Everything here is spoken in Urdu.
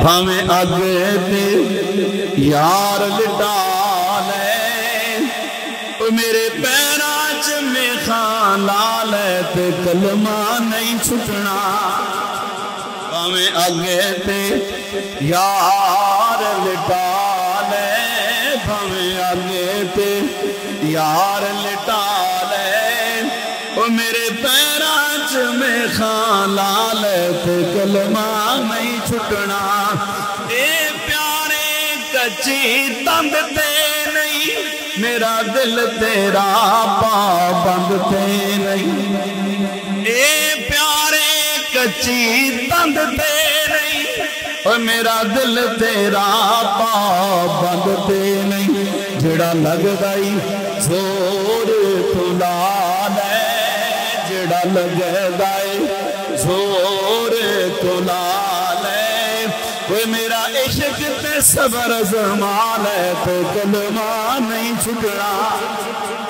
بھامیں آگے تے یار لٹا لے میرے پیراچ میں خان لالے تے کلمہ نہیں چھٹنا بھامیں آگے تے یار لٹا لے بھامیں آگے تے یار لٹا لے میرے پیراچ میں خان لالے تے کلمہ نہیں چھٹنا اے پیارے کچی تند تے نہیں میرا دل تیرا پابند تے نہیں اے پیارے کچی تند تے نہیں میرا دل تیرا پابند تے نہیں جڑا لگ گئی زور تو لالے جڑا لگ گئی زور تو لالے کوئی میرا عشق تے صبر زمان ہے تو کلمہ نہیں چھٹنا